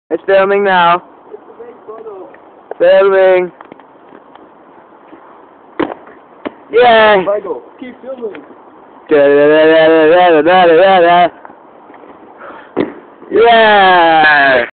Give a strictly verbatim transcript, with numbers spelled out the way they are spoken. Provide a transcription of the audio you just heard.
It's filming now. Filming. Yeah. Michael, keep filming. Yeah.